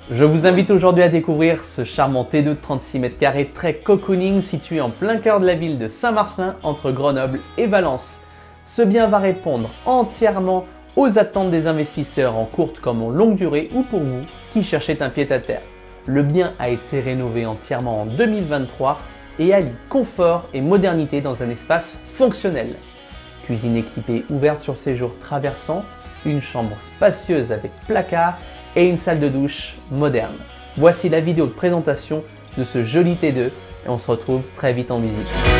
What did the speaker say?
Je vous invite aujourd'hui à découvrir ce charmant T2 de 36 mètres carrés très cocooning situé en plein cœur de la ville de Saint-Marcellin entre Grenoble et Valence. Ce bien va répondre entièrement aux attentes des investisseurs en courte comme en longue durée ou pour vous qui cherchez un pied-à-terre. Le bien a été rénové entièrement en 2023 et allie confort et modernité dans un espace fonctionnel. Cuisine équipée ouverte sur séjour traversant, une chambre spacieuse avec placard et une salle de douche moderne. Voici la vidéo de présentation de ce joli T2 et on se retrouve très vite en visite.